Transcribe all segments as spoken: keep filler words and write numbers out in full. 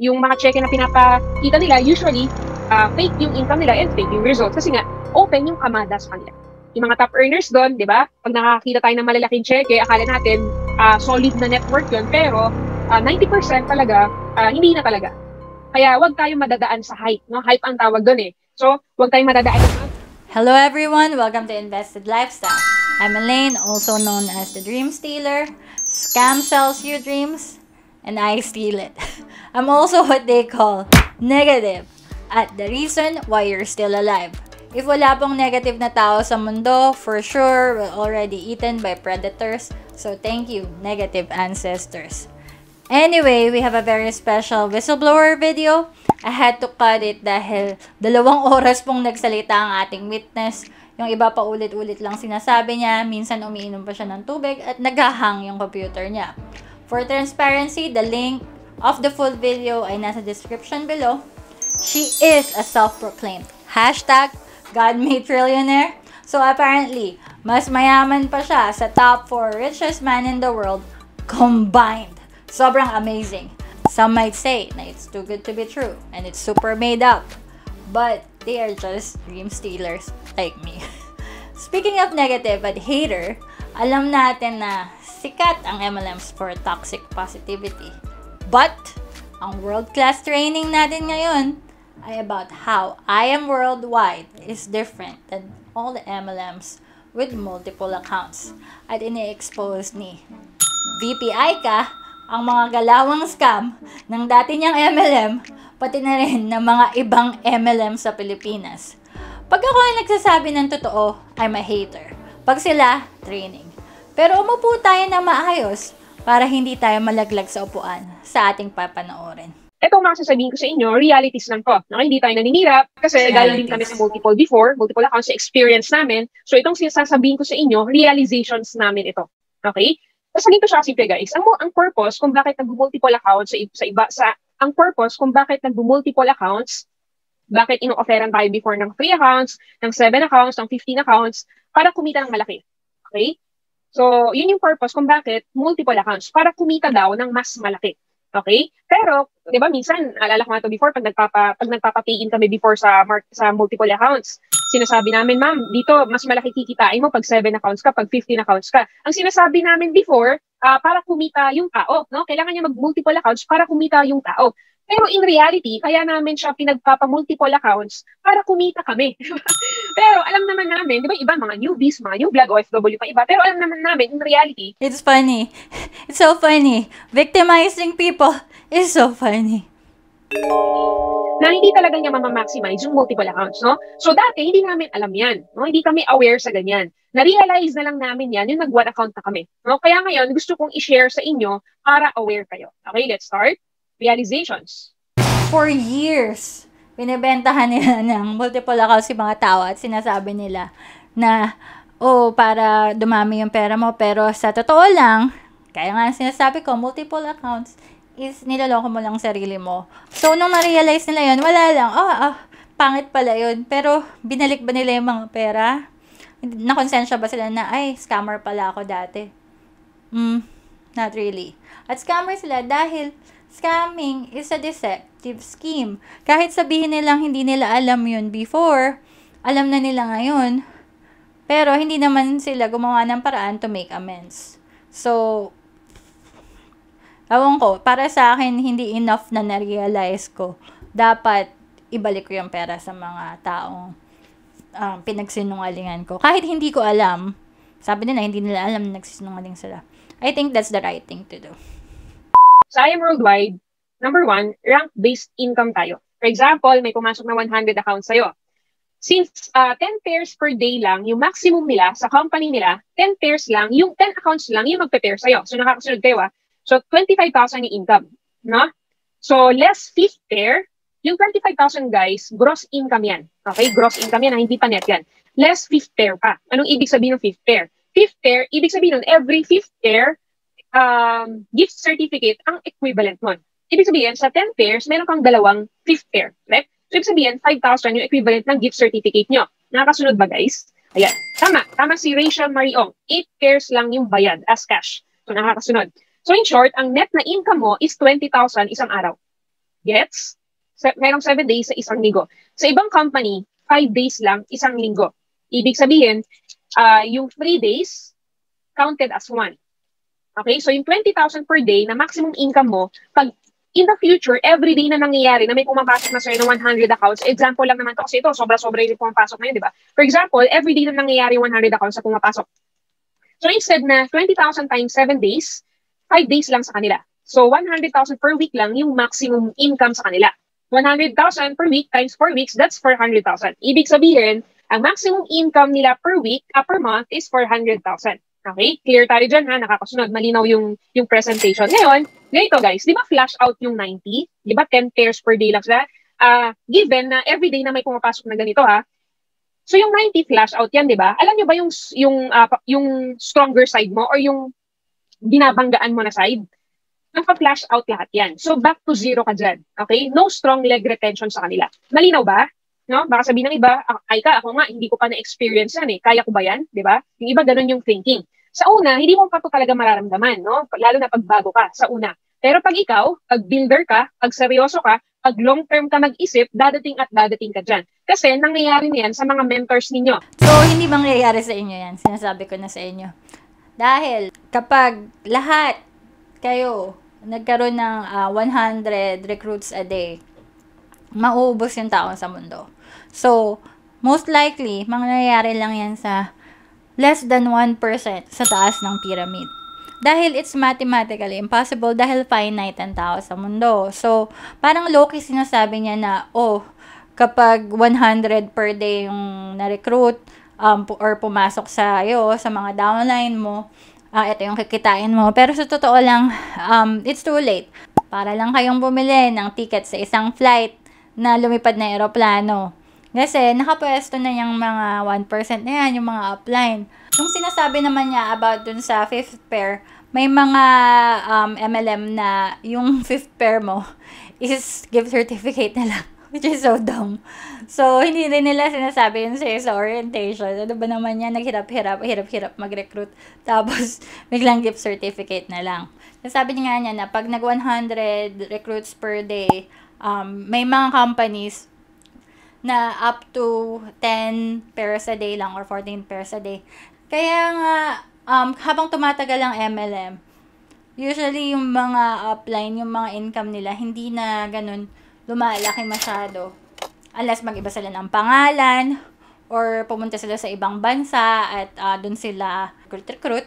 yung mga cheque na pinapakita nila, usually, uh, fake yung income nila and fake yung results. Kasi nga, open yung kamada sa kanila. Yung mga top earners doon, di ba? Pag nakakita tayo ng malalaking cheque, akala natin uh, solid na network yun, pero uh, ninety percent talaga, uh, hindi na talaga. Kaya wag tayong madadaan sa hype, no? Hype ang tawag doon eh. So, wag tayong madadaan. Hello everyone, welcome to Invested Lifestyle. I'm Elaine, also known as the Dream Stealer. Scam sells your dreams, and I steal it. I'm also what they call negative, at the reason why you're still alive. If wala pong negative na tao sa mundo, for sure, we're already eaten by predators. So thank you, negative ancestors. Anyway, we have a very special whistleblower video. I had to cut it dahil dalawang oras pong nagsalita ang ating witness. Yung iba pa ulit-ulit lang sinasabi niya, minsan umiinom pa siya ng tubig at naghahang yung computer niya. For transparency, the link of the full video ay nasa description below. She is a self-proclaimed hashtag GodMadeTrillionaire. So apparently, mas mayaman pa siya sa top four richest men in the world combined. Sobrang amazing. Some might say na it's too good to be true and it's super made up. But they are just dream stealers like me. Speaking of negative at hater, alam natin na sikat ang M L Ms for toxic positivity. But ang world-class training natin ngayon ay about how Iamworldwide is different than all the M L Ms with multiple accounts. At INEEXPOSE ni V P Aika ang mga galawang scam ng dati niyang M L M, pati na rin ng mga ibang M L M sa Pilipinas. Pag ako ay nagsasabi ng totoo, I'm a hater. Pag sila, training. Pero umupo tayo na maayos para hindi tayo malaglag sa upuan sa ating papanoorin. Ito mga sasabihin ko sa inyo, realities lang to. No, hindi tayo naninira kasi galing din kami sa multiple before, multiple accounts sa experience namin. So itong sinasabihin ko sa inyo, realizations namin ito. Okay? Tapos ganito siya simple guys. Ang, ang purpose kung bakit nag-multiple accounts sa, sa iba, sa, ang purpose kung bakit nag-multiple accounts, bakit ino-offeran tayo before ng three accounts, ng seven accounts, ng fifteen accounts, para kumita ng malaki. Okay? So, yun yung purpose kung bakit multiple accounts, para kumita daw ng mas malaki. Okay? Pero, di ba, minsan, alala ko nga ito before, pag, nagpapa, pag nagpapa-pay-in kami before sa, mark, sa multiple accounts, sinasabi namin, ma'am, dito, mas malaki kikitain mo pag seven accounts ka, pag fifteen accounts ka. Ang sinasabi namin before, uh, para kumita yung tao, no? Kailangan niya mag-multiple accounts para kumita yung tao. Pero in reality, kaya namin siya pinagpapa-multiple accounts para kumita kami. Pero alam naman namin, di ba, iba mga newbies, mga new vlog, O F W pa iba, pero alam naman namin, in reality, it's funny. It's so funny. Victimizing people is so funny. Na hindi talaga niya mamamaximize yung multiple accounts, no? So dati, hindi namin alam yan, no? Hindi kami aware sa ganyan. Na-realize na lang namin yan, yung nag-one account na kami. No? Kaya ngayon, gusto kong i-share sa inyo para aware kayo. Okay, let's start. Realizations. For years, binibentahan nila ng multiple accounts si mga tao at sinasabi nila na, oh, para dumami yung pera mo. Pero sa totoo lang, kaya nga sinasabi ko, multiple accounts is niloloko mo lang sarili mo. So, nung na-realize nila yun, wala lang, oh, oh, pangit pala yun. Pero, binalik ba nila yung mga pera? Nakonsensya ba sila na, ay, scammer pala ako dati? Hmm, not really. At scammer sila dahil scamming is a deceptive scheme. Kahit sabihin nilang hindi nila alam yun before, alam na nila ngayon. Pero hindi naman sila gumawa ng paraan to make amends. So, ewan ko, para sa akin, hindi enough na na-realize ko. Dapat ibalik ko yung pera sa mga taong um, pinagsinungalingan ko. Kahit hindi ko alam, sabi nila, hindi nila alam na nagsisinungaling sila. I think that's the right thing to do. Sa Iamworldwide, number one, rank-based income tayo. For example, may pumasok na one hundred accounts sa'yo. Since uh, ten pairs per day lang, yung maximum nila sa company nila, ten pairs lang, yung ten accounts lang yung magpe-pair sa'yo. So nakakasunod kayo ah. So twenty-five thousand yung income. No? So less fifth pair, yung twenty-five thousand guys, gross income yan. Okay? Gross income yan, hindi pa net yan. Less fifth pair pa. Anong ibig sabihin ng fifth pair? Fifth pair, ibig sabihin nun, every fifth pair, um, gift certificate ang equivalent nun. Ibig sabihin, sa ten pairs, meron kang dalawang fifth pair. Right? So, ibig sabihin, five thousand yung equivalent ng gift certificate nyo. Nakakasunod ba, guys? Ayan. Tama. Tama si Rachel Mariong. eight pairs lang yung bayad as cash. So, nakakasunod. So, in short, ang net na income mo is twenty thousand isang araw. Gets? Se- merong seven days sa isang linggo. Sa ibang company, five days lang, isang linggo. Ibig sabihin, uh, yung three days counted as one. Okay? So yung twenty thousand per day na maximum income mo, pag in the future, every day na nangyayari na may pumapasok na sa'yo ng one hundred accounts, example lang naman to kasi ito, sobra-sobra yung pumapasok na yun, di ba? For example, every day na nangyayari one hundred accounts na pumapasok. So instead na twenty thousand times seven days, five days lang sa kanila. So one hundred thousand per week lang yung maximum income sa kanila. one hundred thousand per week times four weeks, that's four hundred thousand. Ibig sabihin, ang maximum income nila per week, uh, per month is four hundred thousand. Okay? Clear tayo dyan ha, nakakasunod. Malinaw yung, yung presentation. Ngayon, ganito guys, di ba flash out yung ninety? Di ba ten pairs per day lang sila? Uh, given na everyday na may pumapasok na ganito ha. So yung ninety flash out yan, di ba? Alam nyo ba yung, yung, uh, yung stronger side mo or yung binabanggaan mo na side? Napa-flash out lahat yan. So back to zero ka dyan. Okay? No strong leg retention sa kanila. Malinaw ba? No? Baka sabihin ng iba, Aika, ako nga, hindi ko pa na-experience yan eh. Kaya ko ba yan? Di ba? Yung iba, ganun yung thinking. Sa una, hindi mo pa to talaga mararamdaman, no? Lalo na pag bago ka, sa una. Pero pag ikaw, pag builder ka, pag seryoso ka, pag long-term ka mag-isip, dadating at dadating ka dyan. Kasi nangyayari na yan sa mga mentors ninyo. So, hindi mangyayari sa inyo yan. Sinasabi ko na sa inyo. Dahil, kapag lahat kayo nagkaroon ng uh, one hundred recruits a day, mauubos yung tao sa mundo. So, most likely, mangyayari lang yan sa less than one percent sa taas ng pyramid. Dahil it's mathematically impossible dahil finite ang tao sa mundo. So, parang low-key sinasabi niya na, oh, kapag one hundred per day yung na-recruit um, or pumasok sa iyo, sa mga downline mo, uh, ito yung kikitain mo. Pero sa totoo lang, um, it's too late. Para lang kayong bumili ng ticket sa isang flight na lumipad na aeroplano. Kasi nakapwesto na yung mga one percent na yan, yung mga upline. Yung sinasabi naman niya about dun sa fifth pair, may mga um, M L M na yung fifth pair mo is gift certificate na lang. Which is so dumb. So, hindi rin nila sinasabi yun sa'yo sa orientation. Ano ba naman yan? Naghirap-hirap, hirap-hirap mag-recruit. Tapos, biglang gift certificate na lang. Nasabi niya nga niya na pag nag one hundred recruits per day, um, may mga companies na up to ten pairs a day lang or fourteen pairs a day. Kaya nga, um, habang tumatagal ang M L M, usually yung mga upline, yung mga income nila, hindi na ganun lumalaki masyado. Unless mag-iba sila ng pangalan, or pumunta sila sa ibang bansa at uh, dun sila recruit-recruit.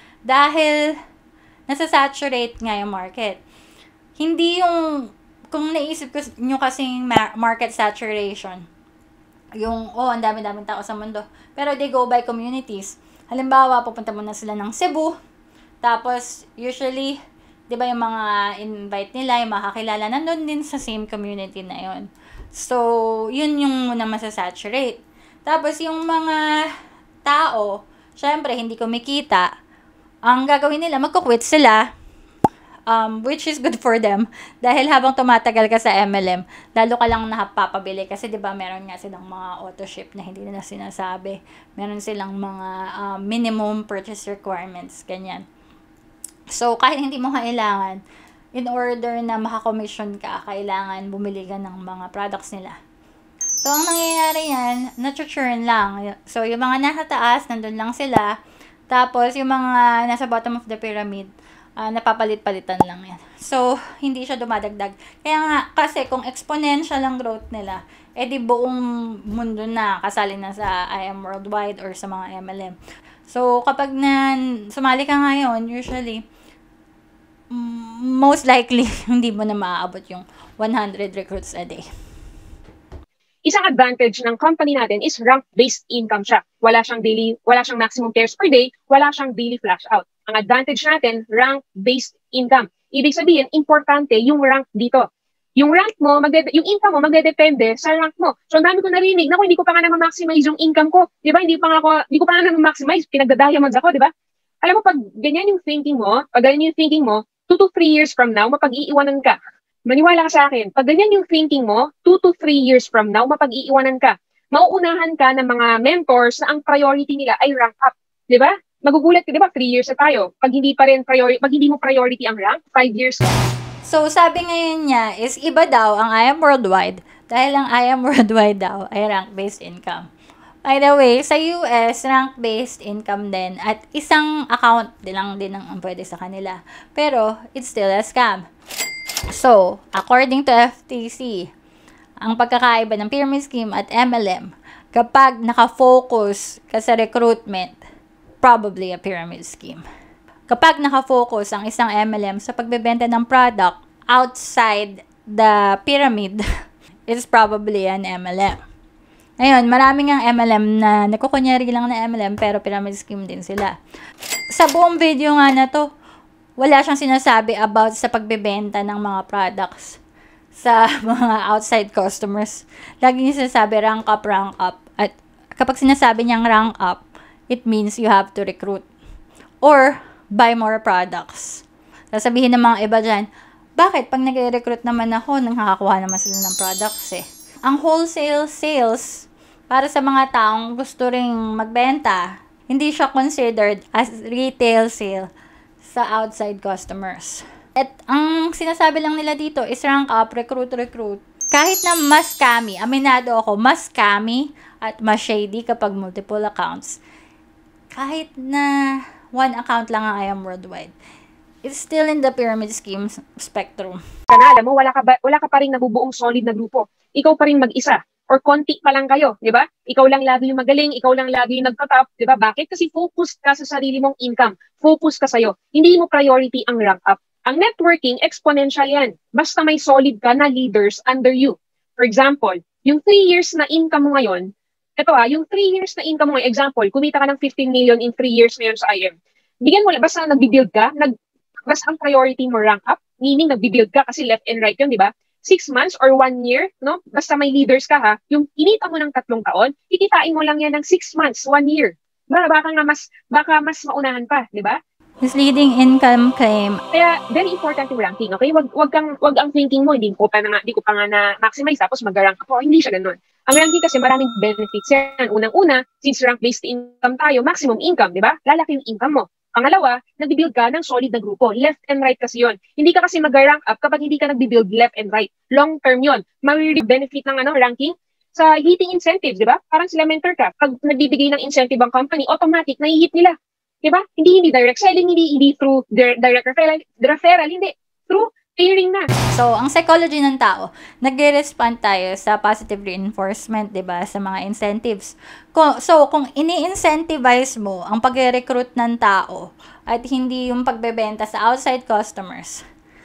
Dahil nasa-saturate nga yung market. Hindi yung, kung naisip ko nyo kasing market saturation, yung, oh, ang dami-daming tao sa mundo. Pero they go by communities. Halimbawa, pupunta muna sila ng Cebu. Tapos, usually, di ba yung mga invite nila, yung makakilala, nandun din sa same community na yun. So, yun yung muna masasaturate. Tapos, yung mga tao, syempre, hindi kumikita. Ang gagawin nila, magkukwit sila. Um, which is good for them. Dahil habang tumatagal ka sa M L M, lalo ka lang napapabili. Kasi diba meron nga silang mga auto ship na hindi nila sinasabi. Meron silang mga uh, minimum purchase requirements. Ganyan. So, kahit hindi mo kailangan, in order na makakommission ka, kailangan bumili ka ng mga products nila. So, ang nangyayari yan, natu-churn lang. So, yung mga nasa taas, nandun lang sila. Tapos, yung mga nasa bottom of the pyramid, Uh, napapalit-palitan lang yan. So, hindi siya dumadagdag. Kaya nga, kasi kung exponential ang growth nila, edi buong mundo na kasali na sa Iamworldwide or sa mga M L M. So, kapag na sumali ka ngayon, usually, most likely, hindi mo na maaabot yung one hundred recruits a day. Isang advantage ng company natin is rank-based income siya. Wala siyang daily, wala siyang maximum pairs per day, wala siyang daily flash out. Ang advantage natin, rank-based income. Ibig sabihin, importante yung rank dito. Yung rank mo, magde- yung income mo, magdedepende sa rank mo. So, ang dami ko narinig, naku, hindi ko pa nga na-maximize yung income ko. Di ba? Hindi, pa nga ako, hindi ko pa nga na-maximize. Pinagda-diamonds ako, di ba? Alam mo, pag ganyan yung thinking mo, pag ganyan yung thinking mo, two to three years from now, mapag-iiwanan ka. Maniwala ka sa akin. Pag ganyan yung thinking mo, two to three years from now, mapag-iiwanan ka. Mauunahan ka ng mga mentors na ang priority nila ay rank up. Di ba? Magugulat ka, di ba? Three years na tayo. Pag hindi pa rin priority, pag hindi mo priority ang rank, five years ka. So, sabi ngayon niya is iba daw ang Iamworldwide dahil ang Iamworldwide daw ay rank-based income. By the way, sa U S, rank-based income din at isang account din lang din ang pwede sa kanila. Pero, it's still a scam. So, according to F T C, ang pagkakaiba ng pyramid scheme at M L M, kapag nakafocus ka sa recruitment, probably a pyramid scheme. Kapag nakafocus ang isang M L M sa pagbebenta ng product outside the pyramid, it's probably an M L M. Ngayon, maraming ang M L M na nagkukunyari lang na M L M pero pyramid scheme din sila. Sa buong video nga na to, wala siyang sinasabi about sa pagbebenta ng mga products sa mga outside customers. Lagi niya sinasabi rank up, rank up. At kapag sinasabi niyang rank up, it means you have to recruit or buy more products. Sasabihin ng mga iba dyan, bakit pag nag-recruit naman ako, nakakakuha naman sila ng products eh. Ang wholesale sales para sa mga taong gusto ring magbenta, hindi siya considered as retail sale sa outside customers. At ang sinasabi lang nila dito is rank up, recruit, recruit. Kahit na mas scammy, aminado ako, mas scammy at mas shady kapag multiple accounts. Kahit na one account lang ang Iamworldwide, it's still in the pyramid scheme spectrum. Kana, alam mo, wala ka, ba, wala ka pa rin nabubuong solid na grupo. Ikaw pa rin mag-isa. Or konti pa lang kayo, di ba? Ikaw lang lagi yung magaling, ikaw lang lagi yung nagtatap, di ba? Bakit? Kasi focus ka sa sarili mong income. Focus ka sa'yo. Hindi mo priority ang rank up. Ang networking, exponential yan. Basta may solid ka na leaders under you. For example, yung three years na income mo ngayon, ito ah, yung three years na income mo ngayon, example, kumita ka ng fifteen million in three years ngayon sa I M. Bigyan mo lang, basta nagbibuild ka, nag, basta ang priority mo rank up, meaning nagbibuild ka kasi left and right yun, di ba? Six months or one year, no? Basta may leaders ka ha, yung kinita mo ng tatlong taon, kikitain mo lang yan ng six months, one year. Ba, baka nga mas, baka mas maunahan pa, di ba? Misleading income claim. Kaya, very important yung ranking, okay? Wag, wag, kang, wag ang thinking mo, hindi ko pa, na, hindi ko pa nga na-maximize, tapos mag-rank ako. Hindi siya ganun. Ang ranking kasi maraming benefits yan. Unang-una, since rank-based income tayo, maximum income, di ba? Lalaki yung income mo. Pangalawa, nagbibuild ka ng solid na grupo. Left and right kasi yun. Hindi ka kasi mag-rank up kapag hindi ka nagbibuild left and right. Long term yun. May-benefit ng ano, ranking sa hitting incentives, di ba? Parang sila mentor ka. Pag nagbibigay ng incentive ang company, automatic, nai-hit nila. Di ba? Hindi hindi direct selling, hindi, hindi through direct referral, referral, hindi. Through pairing na. So, ang psychology ng tao, nag-respond tayo sa positive reinforcement, di ba, sa mga incentives. Kung, so, kung ini-incentivize mo ang pag-recruit ng tao at hindi yung pagbebenta sa outside customers,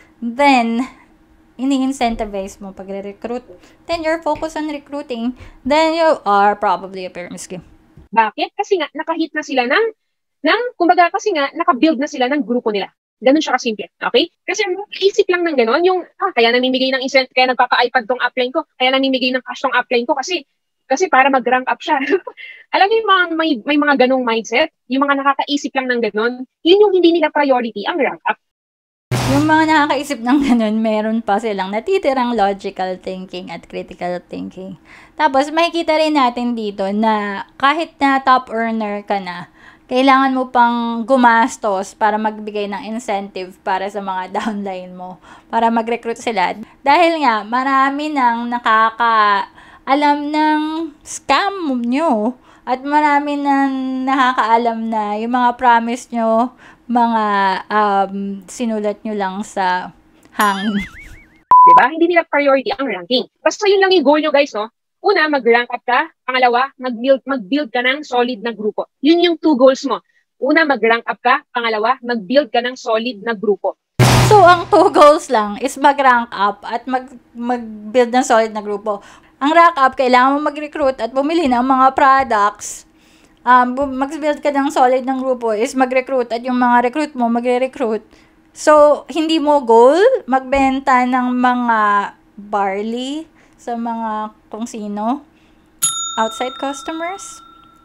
then, ini-incentivize mo pag-recruit, then you're focused on recruiting, then you are probably a pyramid scheme. Bakit? Kasi nga, nakahit na sila ng, ng kumbaga kasi nga, nakabuild na sila ng grupo nila. Ganun siya kasimple, okay? Kasi isip lang ng ganun, yung, ah, kaya namimigay ng incentive, kaya nagpapa-iPad tong upline ko, kaya namimigay ng cash tong upline ko, kasi, kasi para mag-rank up siya. Alam niyo yung mga, may, may mga ganung mindset, yung mga nakakaisip lang ng ganun, yun yung hindi nila priority, ang rank up. Yung mga nakakaisip ng ganun, meron pa silang natitirang logical thinking at critical thinking. Tapos, makikita rin natin dito na kahit na top earner ka na, kailangan mo pang gumastos para magbigay ng incentive para sa mga downline mo, para mag-recruit sila. Dahil nga, marami nang nakakaalam ng scam nyo at marami nang nakakaalam na yung mga promise nyo, mga um, sinulat nyo lang sa hangin. Diba? Hindi nila priority ang ranking. Basta yun lang yung goal nyo guys, no? Una, mag-rank up ka. Pangalawa, mag-build, mag-build ka ng solid na grupo. Yun yung two goals mo. Una, mag-rank up ka. Pangalawa, mag-build ka ng solid na grupo. So, ang two goals lang is mag-rank up at mag- mag-build ng solid na grupo. Ang rank up, kailangan mo mag-recruit at bumili ng mga products. Um, mag-build ka ng solid ng grupo is mag-recruit at yung mga recruit mo, magre-recruit. So, hindi mo goal magbenta ng mga barley sa mga kung sino outside customers.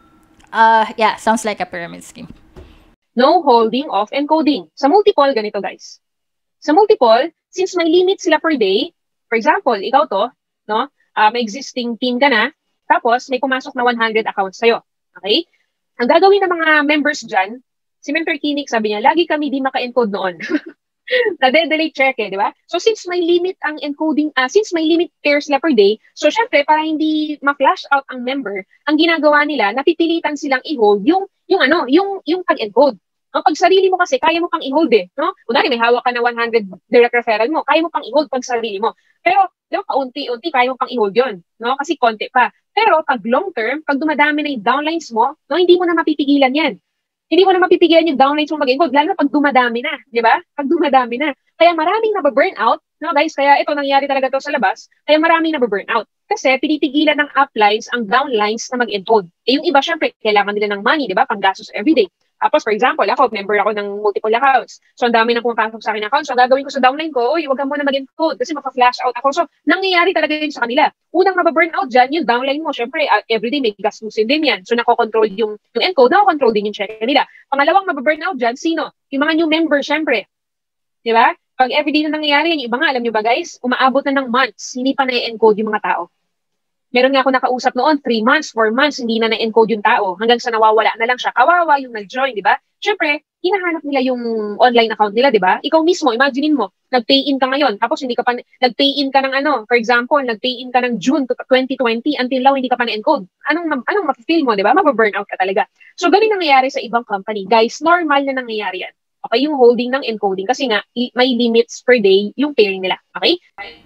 Uh, yeah, sounds like a pyramid scheme. No holding off encoding. Sa multiple, ganito guys. Sa multiple, since may limit sila per day, for example, ikaw to, no, uh, may existing team ka na, tapos may pumasok na one hundred accounts sa'yo. Okay? Ang gagawin ng mga members dyan, si Mentor Kinik, sabi niya, lagi kami di maka-encode noon. Nade-delay check eh, di ba? So since may limit ang encoding, uh, since may limit pairs na per day, so syempre para hindi ma-flash out ang member, ang ginagawa nila, napipilitan silang i-hold yung yung ano, yung yung pag-encode. No, pag sarili mo kasi kaya mo pang i-hold eh, no? Kunwari may hawak ka na one hundred direct referral mo, kaya mo pang i-hold pag sarili mo. Pero di ba, kaunti-unti kaya mo pang i-hold 'yon, no? Kasi konti pa. Pero pag long term, pag dumadami na yung downlines mo, no, hindi mo na mapipigilan 'yan. Hindi mo na mapipigilan yung downlines mo mag-encode, lalo na pag dumadami na, di ba? Pag dumadami na. Kaya maraming nababurnout, no guys, kaya ito nangyari talaga to sa labas, kaya maraming nababurnout. Kasi pinipigilan ng uplines ang downlines na mag-encode. Eh yung iba, syempre, kailangan nila ng money, di ba? Panggastos everyday. Tapos, for example, ako, member ako ng multiple accounts. So, ang dami na pumapasok sa akin account. So, gagawin ko sa downline ko, uy, wag ka muna mag-encode kasi maka-flash out ako. So, nangyayari talaga yun sa kanila. Unang mababurnout dyan, yung downline mo, syempre, uh, everyday may gastusin din yan. So, nakokontrol yung, yung encode, nakokontrol din yung check nila. Pangalawang mababurnout dyan, sino? Yung mga new member, syempre. Di ba? Pag everyday na nangyayari, yung iba nga, alam nyo ba guys, umaabot na ng months, hindi pa na-encode yung mga tao. Meron nga ako nakausap noon, three months, four months, hindi na na-encode yung tao. Hanggang sa nawawala na lang siya. Kawawa yung nag-join, di ba? Siyempre, hinahanap nila yung online account nila, di ba? Ikaw mismo, imaginein mo, nag-pay-in ka ngayon, tapos hindi ka pa, nag-pay-in ka ng ano, for example, nag-pay-in ka ng June twenty twenty, until now, hindi ka pa na-encode. Anong, anong ma-feel mo, di ba? Mababurnout ka talaga. So, ganun nangyayari sa ibang company. Guys, normal na nangyayari yan. Okay, yung holding ng encoding, kasi nga, may limits per day yung pairing nila. Okay?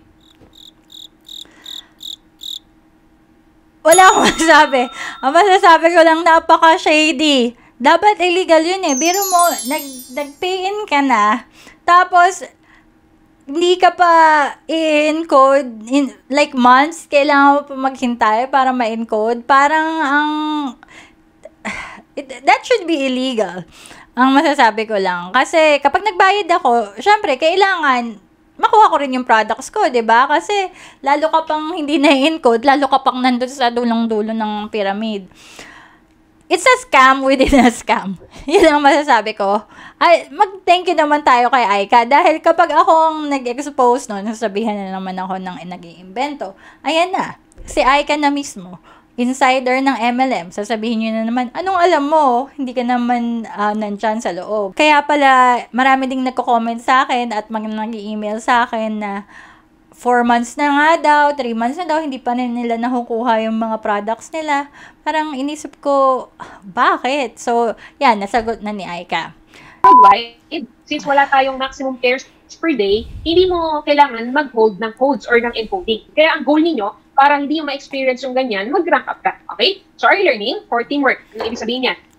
Wala akong masasabi. Ang masasabi ko lang, napaka-shady. Dapat illegal yun eh. Biro mo, nag, nag-pay-in ka na, tapos, hindi ka pa i-encode, in, like months, kailangan mo pa maghintay para ma-encode. Parang ang, it, that should be illegal. Ang masasabi ko lang. Kasi, kapag nagbayad ako, syempre, kailangan, makuha ko rin yung products ko, di ba? Kasi, lalo ka pang hindi na-encode, lalo ka pang nandun sa dulong-dulo ng pyramid. It's a scam within a scam. Yun ang masasabi ko. Ay, mag-thank you naman tayo kay Aika. Dahil kapag akong nag-expose nun, sasabihan na naman ako ng nag-iimbento, ayan na, si Aika na mismo, insider ng M L M, sasabihin nyo na naman, anong alam mo? Hindi ka naman uh, nandyan sa loob. Kaya pala, marami ding nagko-comment sa akin at mag nag-email sa akin na four months na nga daw, three months na daw, hindi pa nila nakukuha yung mga products nila. Parang inisip ko, bakit? So, yan, nasagot na ni Aika. Worldwide, since wala tayong maximum pairs per day, hindi mo kailangan mag-hold ng codes or ng encoding. Kaya ang goal ninyo, para hindi mo ma-experience yung ganyan, mag-rank up ka. Okay? So, are you learning for teamwork? Ano ibig sabihin yan?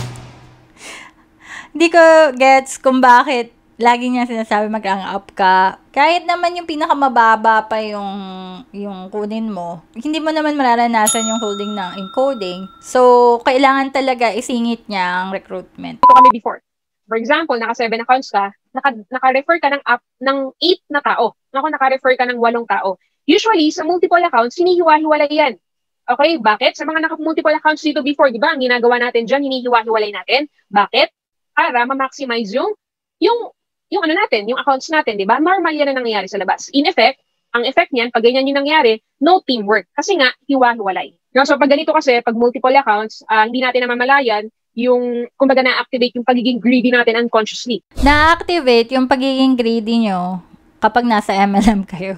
Hindi ko gets kung bakit lagi niya sinasabi mag-rank up ka. Kahit naman yung pinakamababa pa yung, yung kunin mo, hindi mo naman mararanasan yung holding ng encoding. So, kailangan talaga isingit niya ang recruitment. Ito kami before. For example, naka seven accounts ka, naka, naka-refer ka ng app ng eight na tao. Ako, naka-refer ka ng walong tao. Usually, sa multiple accounts, hinihiwa-hiwalay yan. Okay, bakit? Sa mga naka-multiple accounts dito before, di ba, ang ginagawa natin dyan, hinihiwa-hiwalay natin. Bakit? Para ma-maximize yung, yung, yung ano natin, yung accounts natin, di ba? Normal yan na nangyayari sa labas. In effect, ang effect niyan, pag ganyan yung nangyari, no teamwork. Kasi nga, hiwa-hiwalay. No, so, pag ganito kasi, pag multiple accounts, uh, hindi natin namamalayan, yung, kumbaga na-activate yung pagiging greedy natin unconsciously. Na-activate yung pagiging greedy nyo kapag nasa M L M kayo.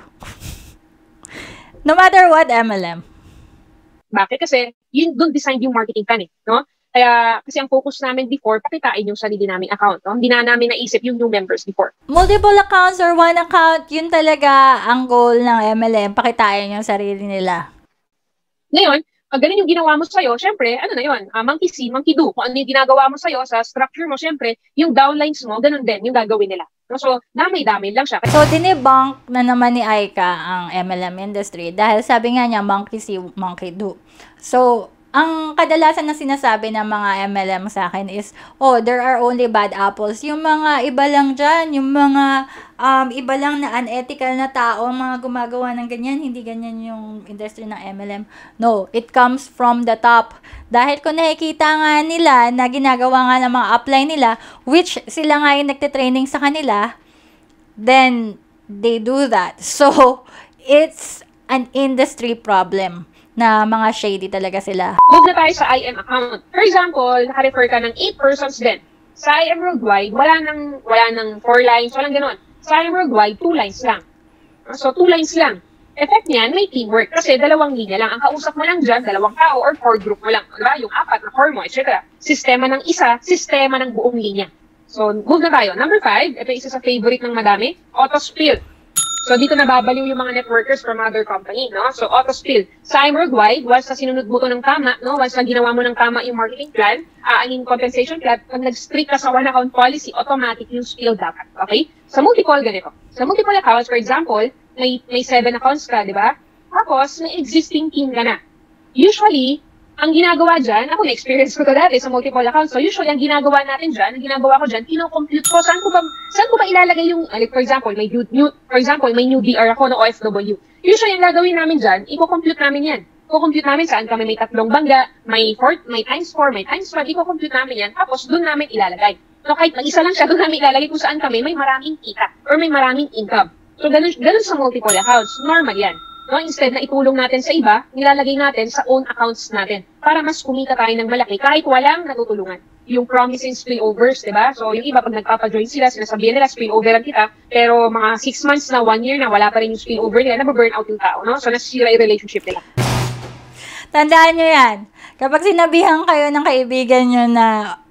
No matter what M L M. Bakit? Kasi yun doon design yung marketing plan eh, no? Kaya kasi ang focus namin before, pakitain yung sarili naming account, no? Hindi na namin naisip yung new members before. Multiple accounts or one account, yun talaga ang goal ng M L M, pakitain yung sarili nila. Ngayon, pag ganun yung ginawa mo sa'yo, syempre, ano na yun, uh, monkey see, monkey do. Kung ano yung ginagawa mo sa'yo, sa structure mo, syempre, yung downlines mo, ganun din, yung gagawin nila. So, damay-damay lang siya. So, dinebunk na naman ni Aika ang M L M industry dahil sabi nga niya, monkey see, monkey do. So, ang kadalasan na sinasabi ng mga M L M sa akin is, oh, there are only bad apples. Yung mga iba lang dyan, yung mga um, iba lang na unethical na tao, mga gumagawa ng ganyan, hindi ganyan yung industry ng M L M. No, it comes from the top. Dahil kung nakikita nga nila na ginagawa nga ng mga upline nila, which sila nga yung nagtitraining sa kanila, then they do that. So, it's an industry problem na mga shady talaga sila. Move na tayo sa I M account. For example, naka-refer ka ng eight persons din Sa Iamworldwide, wala nang, wala nang four lines, walang ganon. Sa Iamworldwide, two lines lang. So, two lines lang. Effect niyan, may teamwork. Kasi dalawang linya lang. Ang kausap mo lang dyan, dalawang tao or four group mo lang. Diba? Yung apat na core mo, et cetera. Sistema ng isa, sistema ng buong linya. So, move na tayo. Number five, ito isa sa favorite ng madami, auto-spill. So, dito nababaliw yung mga networkers from other company, no? So, auto-spill. Sa Iamworldwide, once na sinunod mo to ng tama, no? Once na ginawa mo ng tama yung marketing plan, uh, ang compensation plan, pag nag-strict ka sa one account policy, automatic yung spill dapat. Okay? Sa multiple, ganito. Sa multiple accounts, for example, may may seven accounts ka, di ba? Tapos, may existing team ka na. Usually, ang ginagawa dyan, ako na-experience ko to dati sa multiple accounts. So, usually, ang ginagawa natin dyan, ang ginagawa ko dyan, kino-compute ko, saan ko ba, saan ko ba ilalagay yung, like, for example, may new, new, for example, may new D R ako na O F W. Usually, ang gagawin namin dyan, i-compute namin yan. I-compute namin saan kami may tatlong bangga, may four, may times four, may times one, i-compute namin yan, tapos doon namin ilalagay. No, kahit mag-isa lang siya, doon namin ilalagay kung saan kami may maraming kita or may maraming income. So, ganun, ganun sa multiple accounts. Normal yan. No? Instead na itulong natin sa iba, nilalagay natin sa own accounts natin para mas kumita tayo ng malaki kahit walang natutulungan. Yung promising spillovers, di ba? So, yung iba, pag nagpapa-join sila, sinasabihan nila, spilloveran kita, pero mga six months na, one year na, wala pa rin yung spillover nila, nababurn out yung tao, no? So, nasisira yung relationship nila. Tandaan nyo yan. Kapag sinabihan kayo ng kaibigan nyo na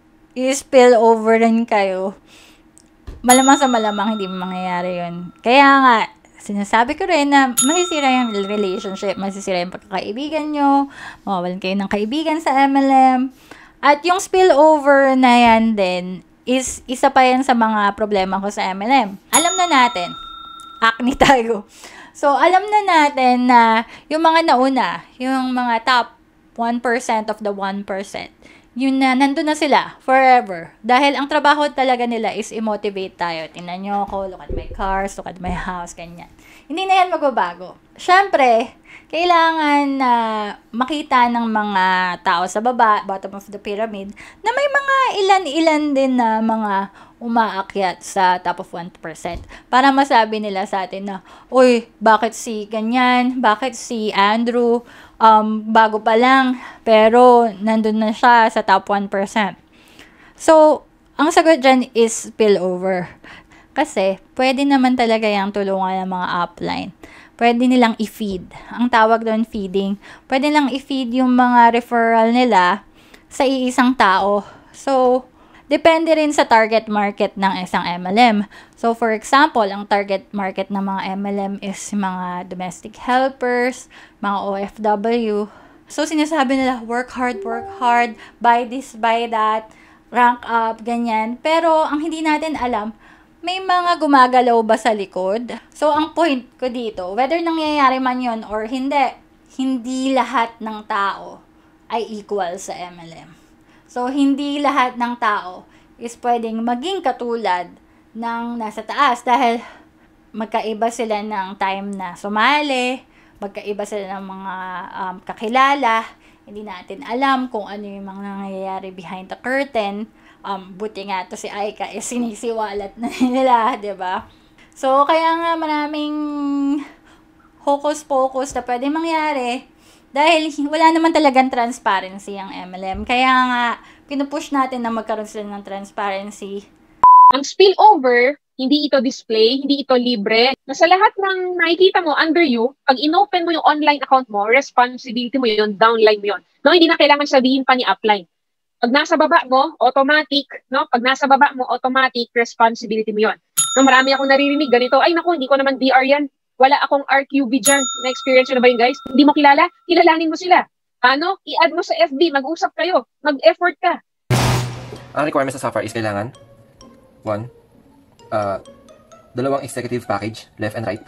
i-spill over rin kayo, malamang sa malamang hindi mangyayari yun. Kaya nga, sinasabi ko rin na masisira yung relationship, masisira yung pagkakaibigan nyo, mawawalan kayo ng kaibigan sa M L M. At yung spillover na yan din, is isa pa yan sa mga problema ko sa M L M. Alam na natin, acne tayo. So, alam na natin na yung mga nauna, yung mga top one percent of the one percent, yun na, nandun na sila, forever. Dahil ang trabaho talaga nila is i-motivate tayo. Tingnan nyo ako, look at my cars, look at my house, ganyan. Hindi na yan magbabago. Siyempre, kailangan na uh, makita ng mga tao sa baba, bottom of the pyramid, na may mga ilan-ilan din na mga umaakyat sa top of one percent. Para masabi nila sa atin na, uy, bakit si ganyan, bakit si Andrew, um, bago pa lang, pero nandun na siya sa top one percent. So, ang sagot dyan is spillover. Kasi, pwede naman talaga yung tulungan ng mga upline. Pwede nilang i-feed. Ang tawag doon feeding. Pwede nilang i-feed yung mga referral nila sa iisang tao. So, depende rin sa target market ng isang M L M. So, for example, ang target market ng mga M L M is mga domestic helpers, mga O F W. So, sinasabi nila, work hard, work hard, buy this, buy that, rank up, ganyan. Pero, ang hindi natin alam, may mga gumagalaw ba sa likod? So, ang point ko dito, whether nangyayari man yun or hindi, hindi lahat ng tao ay equal sa M L M. So, hindi lahat ng tao is pwedeng maging katulad ng nasa taas dahil magkaiba sila ng time na sumali, magkaiba sila ng mga um, kakilala, hindi natin alam kung ano yung mga nangyayari behind the curtain. Um, buti nga to si Aika is sinisiwalat na nila, diba? So, kaya nga maraming hocus-pocus na pwede mangyari dahil wala naman talagang transparency ang M L M. Kaya nga, pinupush natin na magkaroon sila ng transparency. Ang spillover, hindi ito display, hindi ito libre. Nasa lahat ng nakikita mo under you, pag inopen mo yung online account mo, responsibility mo yun, downline mo yun. No, hindi na kailangan sabihin pa ni upline. Pag nasa baba mo, automatic, no? Pag nasa baba mo, automatic responsibility mo yun. No, marami akong naririnig ganito, ay naku, hindi ko naman D R yan. Wala akong R Q B dyan. Na-experience nyo na ba yun, guys? Hindi mo kilala? Kilalanin mo sila. Ano? I-add mo sa F B, mag-usap kayo, mag-effort ka. Ang requirements sa software is kailangan, one, uh, dalawang executive package, left and right.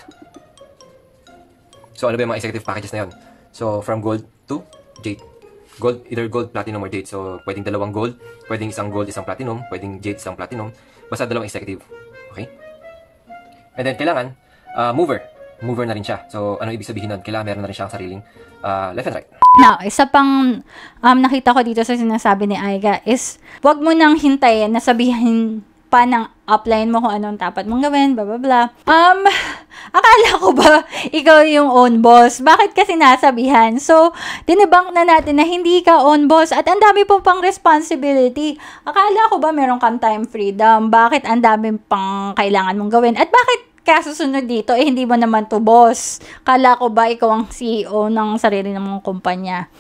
So, ano ba yung mga executive packages na yun? So, from gold to jade. Gold, either gold, platinum, or jade. So, pwedeng dalawang gold, pwedeng isang gold, isang platinum, pwedeng jade, isang platinum. Basta dalawang executive. Okay? And then, kailangan, uh, mover. Mover na rin siya. So, ano ibig sabihin nun? Kailangan meron na rin siyang sariling uh, left and right. Now, isa pang um, nakita ko dito sa sinasabi ni Aika is, wag mo nang hintayin na sabihin panang upline mo kung anong dapat mong gawin, blah, blah, blah. Um, akala ko ba ikaw yung own boss? Bakit ka sinasabihan? So, dinibang na natin na hindi ka own boss at ang dami pong pang responsibility. Akala ko ba meron kang time freedom? Bakit ang dami pang kailangan mong gawin? At bakit kasusunod dito, eh hindi mo naman to boss? Akala ko ba ikaw ang C E O ng sarili ng mga kumpanya?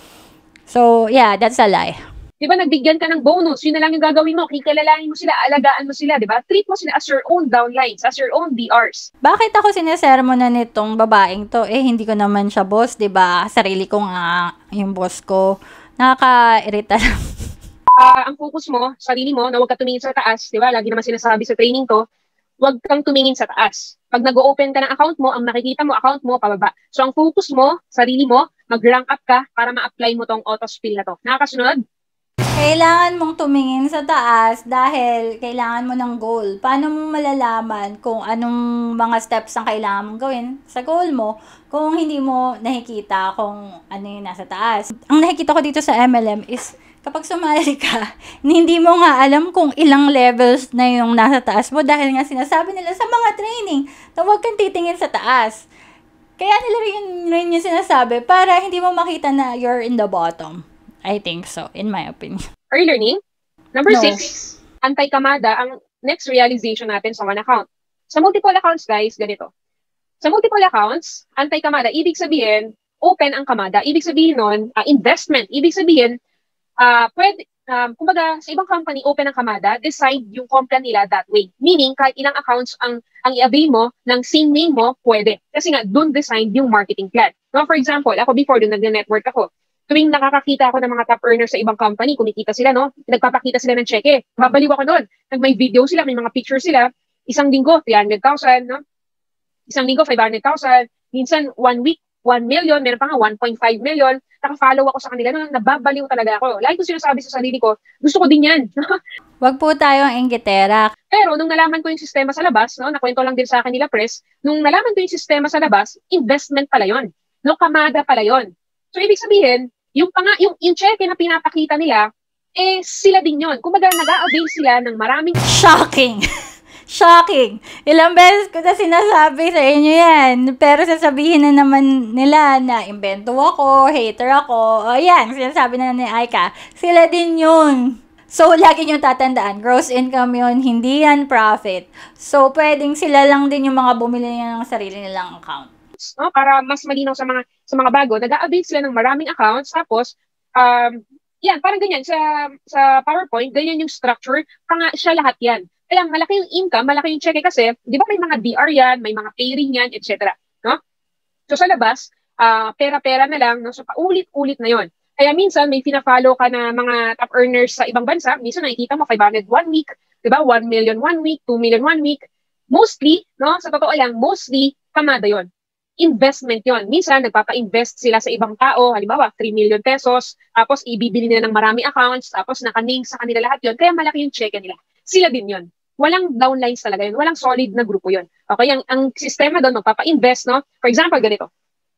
So, yeah, that's a lie. Di ba, nagbigyan ka ng bonus, yun na lang yung gagawin mo, kikalalanin mo sila, alagaan mo sila, di ba? Treat mo sila as your own downlines, as your own D Rs. Bakit ako sinesermo na nitong babaeng to? Eh, hindi ko naman siya boss, di ba? Sarili ko nga yung boss ko. Nakaka-irita lang. Uh, ang focus mo, sarili mo, na huwag ka tumingin sa taas, di ba? Lagi naman sinasabi sa training to, huwag kang tumingin sa taas. Pag nag-open ka ng account mo, ang makikita mo, account mo, pababa. So, ang focus mo, sarili mo, mag-rank up ka para ma-apply mo tong auto-spill na to. Nakakasunod? Kailangan mong tumingin sa taas dahil kailangan mo ng goal. Paano mo malalaman kung anong mga steps ang kailangan mong gawin sa goal mo kung hindi mo nakikita kung ano yung nasa taas? Ang nakikita ko dito sa M L M is kapag sumali ka, hindi mo nga alam kung ilang levels na yung nasa taas mo dahil nga sinasabi nila sa mga training na huwag kang titingin sa taas. Kaya nila rin, rin yung sinasabi para hindi mo makita na you're in the bottom. I think so, in my opinion. Are you learning? Number No. six, anti-kamada ang next realization natin sa one account. Sa multiple accounts, guys, ganito. Sa multiple accounts, anti-kamada, ibig sabihin, open ang kamada. Ibig sabihin nun, uh, investment. Ibig sabihin, uh, pwede, um, kumbaga, sa ibang company, open ang kamada, decide yung company nila that way. Meaning, kahit ilang accounts ang, ang i-avail mo, ng same name mo, pwede. Kasi nga, dun decide yung marketing plan. No, for example, ako before, dun nag-network ako. Tuwing nakakakita ako ng mga top earners sa ibang company, kumikita sila, no? Nagpapakita sila ng cheque. Babaliw ako noon. Nag may video sila, may mga picture sila. Isang linggo, three hundred thousand, no? Isang linggo, five hundred thousand. Minsan, one week, one million. Meron pa nga, one point five million. Naka-follow ako sa kanila. No? Nababaliw talaga ako. Lagi ko sinasabi sa sarili ko, gusto ko din yan. Wag po tayong inggitera. Pero nung nalaman ko yung sistema sa labas, no? Nakwento lang din sa akin nila, press, nung nalaman ko yung sistema sa labas, investment pala yon. No, kamada pala yon. So, ibig sabihin, yung panga, yung, yung cheque na pinapakita nila, eh, sila din yun. Kumbaga, nag-a-avail sila ng maraming... Shocking! Shocking! Ilang beses ko na sinasabi sa inyo yan. Pero sasabihin na naman nila na imbento ako, hater ako. O yan, sinasabi na ni Aika. Sila din yun. So, lagi nyo tatandaan, gross income yun, hindi yan profit. So, pwedeng sila lang din yung mga bumili ng sarili nilang account. No, para mas malinaw sa mga sa mga bago, nag-a-avail sila ng maraming accounts, tapos um yan, parang ganyan sa sa PowerPoint, ganyan yung structure, pang siya lahat yan. Kaya malaki yung income, malaki yung cheque kasi, 'di ba may mga D R yan, may mga pairing yan, et cetera. No? So sa labas, uh, pera-pera na lang, no? So paulit-ulit na yon. Kaya minsan may pina-follow ka na mga top earners sa ibang bansa, minsan nakikita mo five hundred one week, 'di ba? one million one week, two million one week. Mostly, no, sa totoo lang, mostly kamada yon. Investment yon. Minsan, nagpapa-invest sila sa ibang tao, halimbawa, three million pesos, tapos ibibili nila ng marami accounts, tapos naka-name sa kanila lahat yon. Kaya malaki yung cheque nila. Sila din yon. Walang downlines talaga yun. Walang solid na grupo yon. Okay, ang, ang sistema doon, magpapa-invest, no? For example, ganito.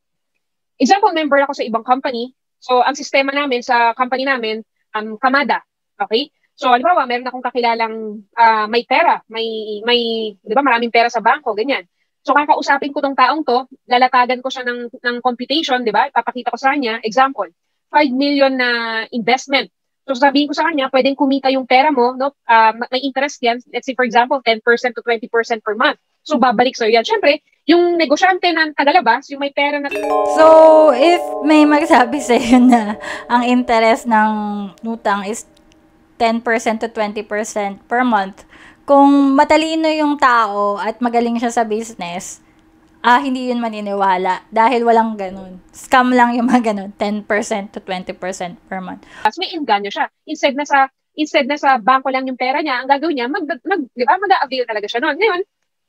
Example, member ako sa ibang company. So, ang sistema namin sa company namin, um, kamada. Okay? So, halimbawa, meron akong kakilalang uh, may pera, may, may, di ba, maraming pera sa bangko, ganyan. So, kakausapin ko tong taong to, lalatagan ko siya ng, ng computation, di ba? Papakita ko sa kanya, example, five million na investment. So, sabihin ko sa kanya, pwedeng kumita yung pera mo, no? Uh, may interest yan. Let's say, for example, ten percent to twenty percent per month. So, babalik sa'yo yan. Siyempre, yung negosyante ng tagalabas, yung may pera na... So, if may magsabi sa'yo na ang interest ng utang is ten percent to twenty percent per month, kung matalino yung tao at magaling siya sa business, ah, hindi yun maniniwala dahil walang ganun. Scam lang yung mga ganun, ten percent to twenty percent per month. As may inganyo siya. Instead na sa instead na sa bangko lang yung pera niya, ang gagawin niya, mag, mag, di ba, mag-a-avail talaga siya noon. Ngayon,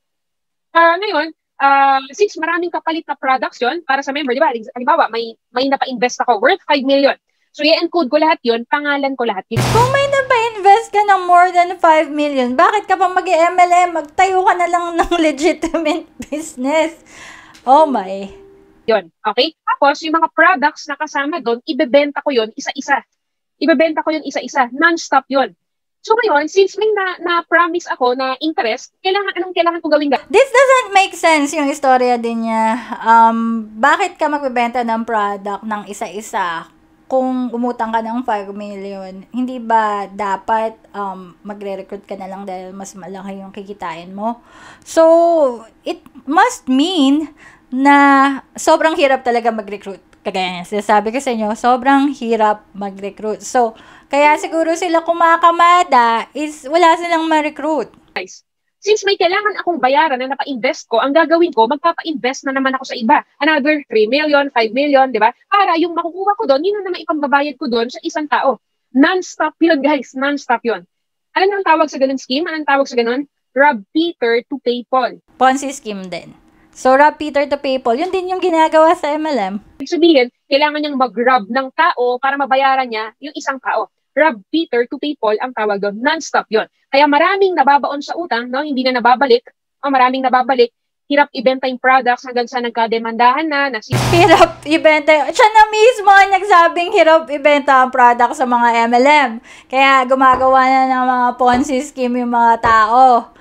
uh, ngayon, uh, since maraming kapalit na products yun, para sa member, di ba, halimbawa, may, may napa-invest ako worth five million. So, i-encode ko lahat yun, pangalan ko lahat yun. Kung may napa-invest ka ng more than five million, bakit ka pa mag-M L M? Magtayo ka na lang ng legitimate business. Oh my. Yun, okay? Tapos, yung mga products na kasama doon, ibebenta ko yun isa-isa. Ibebenta ko yun isa-isa. Non-stop yun. So ngayon, since may na, na-promise ako na interest, kailangan, anong kailangan ko gawin? This doesn't make sense yung istorya din niya. Um, bakit ka magbebenta ng product ng isa-isa kung umutang ka ng five million? Hindi ba dapat um, magre-recruit ka na lang dahil mas malaki yung kikitain mo? So, it must mean na sobrang hirap talaga mag-recruit. Kagaya sinasabi ko sa inyo, sobrang hirap mag-recruit. So, kaya siguro sila kumakamada is wala silang ma-recruit. Guys, since may kailangan akong bayaran na napa-invest ko, ang gagawin ko, magpapa-invest na naman ako sa iba. Another three million, five million, di ba? Para yung makukuha ko doon, yun na naman ipambabayad ko doon sa isang tao. Non-stop yun, guys. Non-stop yun. Alam mo ang tawag sa ganun scheme? Anong tawag sa ganun? Rob Peter to pay Paul. Ponzi scheme din. So, rob Peter to pay Paul. Yun din yung ginagawa sa M L M. Ibig sabihin, kailangan niyang mag-rob ng tao para mabayaran niya yung isang tao. Rob Peter to pay Paul ang tawag doon. Non-stop yun. Kaya maraming nababaon sa utang, no? Hindi na nababalik. O maraming nababalik. Hirap ibenta yung products hanggang sa nagkademandahan na. Nasi- hirap ibenta. Siya na mismo ang nagsabing hirap ibenta ang product sa mga M L M. Kaya gumagawa na ng mga Ponzi scheme yung mga tao.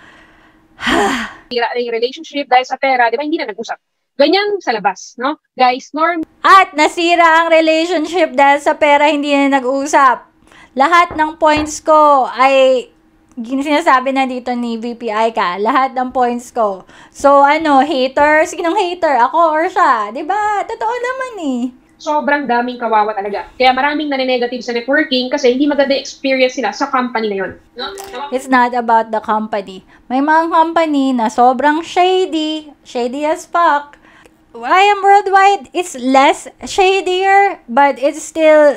Tira na yung relationship dahil sa pera, di ba? Hindi na nag-usap. Ganyan sa labas, no? Guys, norm. At nasira ang relationship dahil sa pera, hindi na nag-usap. Lahat ng points ko ay sinasabi na dito ni V P Aika. Lahat ng points ko. So, ano, hater? Sinong hater? Ako or siya? Diba? Totoo naman eh. Sobrang daming kawawa talaga. Kaya maraming nane-negative sa networking kasi hindi maganda experience sila sa company na yun. No? It's not about the company. May mga company na sobrang shady. Shady as fuck. Iamworldwide is less shadier, but it's still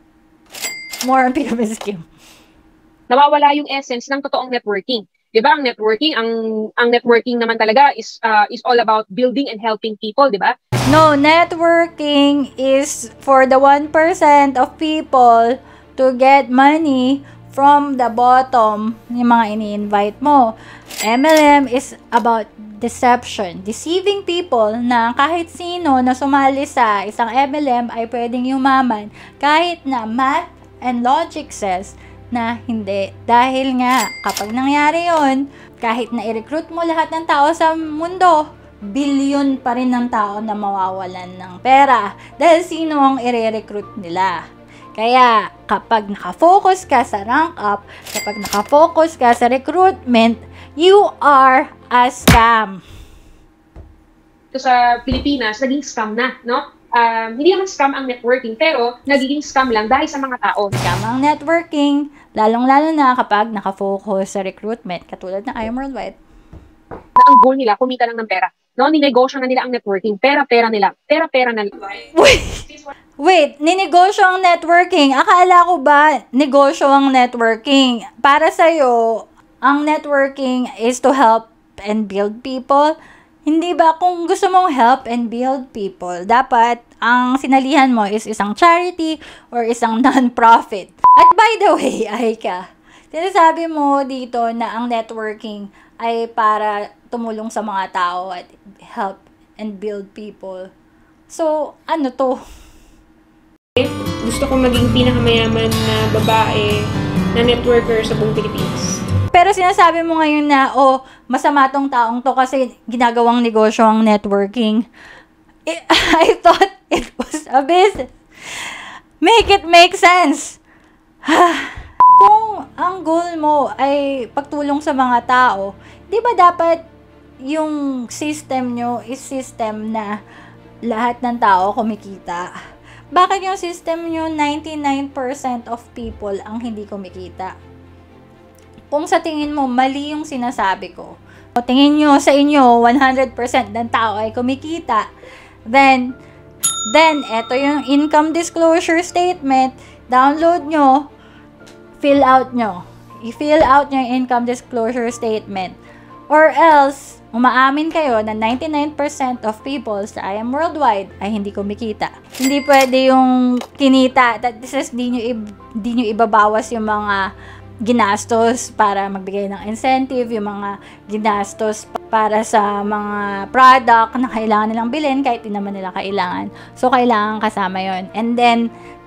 more on pyramid scheme. Nawawala yung essence ng totoong networking. Di ba? Ang networking, ang ang networking naman talaga is uh, is all about building and helping people, di ba? No, networking is for the one percent of people to get money from the bottom, yung mga ini-invite mo. M L M is about deception. Deceiving people na kahit sino na sumali sa isang M L M ay pwedeng yumaman kahit na math and logic says na hindi. Dahil nga, kapag nangyari yon, kahit na i-recruit mo lahat ng tao sa mundo, bilyon pa rin ng tao na mawawalan ng pera. Dahil sino ang i-recruit nila. Kaya, kapag nakafocus ka sa rank up, kapag nakafocus ka sa recruitment, you are a scam. Ito sa Pilipinas, naging scam na, no? Um, hindi naman scam ang networking, pero nagiging scam lang dahil sa mga tao. Scam ang networking, lalong-lalo na kapag nakafocus sa recruitment, katulad ng Iamworldwide. Na ang goal nila, kumita lang ng pera. No, ninegosyo na nila ang networking. Pera-pera nila. Pera-pera na nila. Wait, wait, ninegosyo ang networking. Akala ko ba negosyo ang networking? Para sa'yo, ang networking is to help and build people. Hindi ba kung gusto mong help and build people, dapat ang sinalihan mo is isang charity or isang non-profit. At by the way, Aika, sinasabi mo dito na ang networking ay para tumulong sa mga tao at help and build people. So, ano to? Gusto ko maging pinakamayaman na babae na networker sa buong Pilipinas. Pero sinasabi mo ngayon na, oh, masama tong taong to kasi ginagawang negosyo ang networking. I, I thought it was a business. Make it make sense. Kung ang goal mo ay pagtulong sa mga tao, di ba dapat yung system nyo is system na lahat ng tao kumikita? Bakit yung system nyo ninety-nine percent of people ang hindi kumikita? Kung sa tingin mo, mali yung sinasabi ko, o tingin nyo sa inyo, one hundred percent ng tao ay kumikita, then, then, eto yung income disclosure statement, download nyo, fill out nyo. I-fill out nyo yung income disclosure statement. Or else, umaamin kayo na ninety-nine percent of people sa Iamworldwide ay hindi kumikita. Hindi pwede yung kinita, that this is, di nyo, di nyo ibabawas yung mga ginastos para magbigay ng incentive, yung mga ginastos para sa mga product na kailangan nilang bilhin kahit di naman nila kailangan. So, kailangan kasama yon. And then,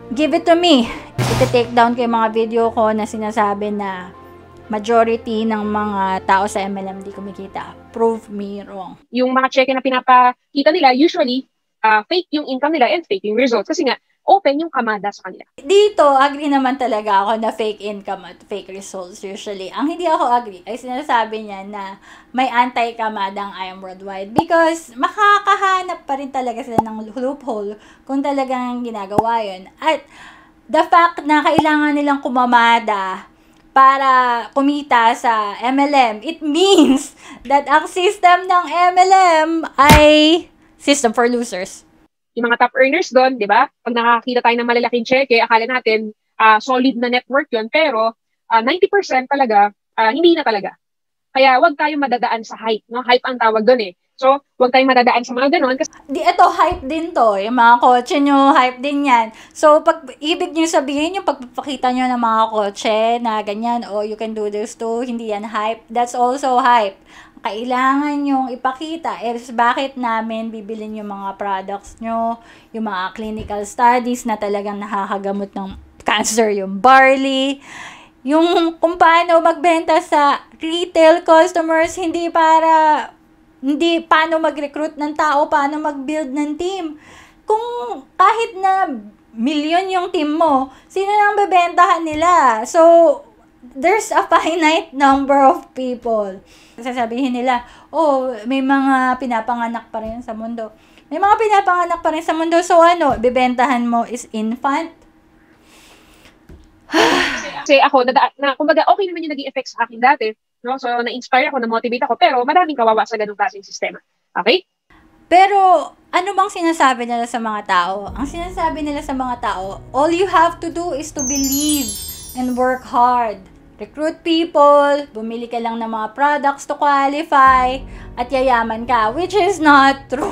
give it to me. Ita-take down ko yung mga video ko na sinasabi na majority ng mga tao sa M L M di kumikita. Prove me wrong. Yung mga cheque na pinapakita nila, usually, uh, fake yung income nila and fake yung results. Kasi nga, open yung kamada sa kanila. Dito, agree naman talaga ako na fake income at fake results usually. Ang hindi ako agree ay sinasabi niya na may anti-kamada ang Iamworldwide because makakahanap pa rin talaga sila ng loophole kung talagang ginagawa yun. At the fact na kailangan nilang kumamada para kumita sa M L M, it means that ang system ng M L M ay system for losers. Yung mga top earners doon, di ba? Pag nakakita tayo ng malalaking cheque, akala natin uh, solid na network yun, pero uh, ninety percent talaga, uh, hindi na talaga. Kaya wag tayong madadaan sa hype. No? Hype ang tawag doon eh. So, wag tayong madadaan sa mga ganun. Kasi di, ito, hype din to. Yung mga kotse nyo, hype din yan. So, pag ibig nyo sabihin yung pagpapakita nyo ng mga kotse na ganyan, oh, you can do this too, hindi yan hype. That's also hype. Kailangan yung ipakita is bakit namin bibilin yung mga products nyo, yung mga clinical studies na talagang nakakagamot ng cancer, yung barley, yung kung paano magbenta sa retail customers, hindi para, hindi paano mag-recruit ng tao, paano mag-build ng team. Kung kahit na milyon yung team mo, sino nang bebentahan nila? So, there's a finite number of people. Sasabihin nila, oh, may mga pinapanganak pa rin sa mundo. May mga pinapanganak pa rin sa mundo. So, ano, bibentahan mo is infant? Kasi ako, na, na, kumbaga, okay naman yung naging effect sa akin dati. No? So, na-inspire ako, na-motivate ako. Pero maraming kawawa sa ganung klaseng sistema. Okay? Pero, ano bang sinasabi nila sa mga tao? Ang sinasabi nila sa mga tao, all you have to do is to believe and work hard. Recruit people, bumili ka lang ng mga products to qualify, at yayaman ka, which is not true.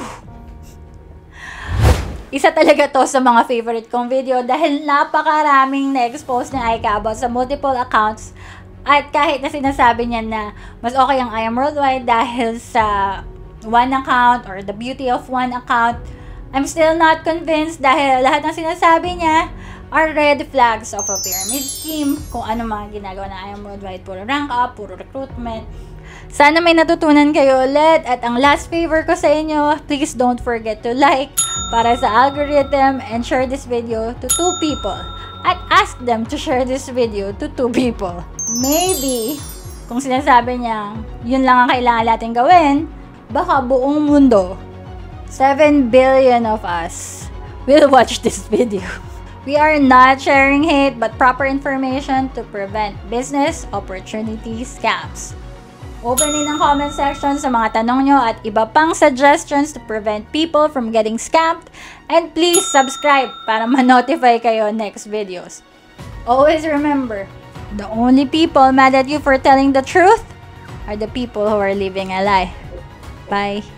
Isa talaga to sa mga favorite kong video dahil napakaraming na-expose ni Aika about sa multiple accounts at kahit na sinasabi niya na mas okay ang Iamworldwide dahil sa one account or the beauty of one account, I'm still not convinced dahil lahat ng sinasabi niya are red flags of a pyramid scheme. Kung ano mga ginagawa na Iamworldwide, puro rank up, puro recruitment. Sana may natutunan kayo ulit. At ang last favor ko sa inyo, please don't forget to like para sa algorithm and share this video to two people. At ask them to share this video to two people. Maybe, kung sinasabi niya, yun lang ang kailangan natin gawin, baka buong mundo, seven billion of us will watch this video. We are not sharing hate but proper information to prevent business opportunity scams. Openin ang comment section sa mga tanong nyo at iba pang suggestions to prevent people from getting scammed. And please subscribe para ma-notify kayo next videos. Always remember, the only people mad at you for telling the truth are the people who are living a lie. Bye!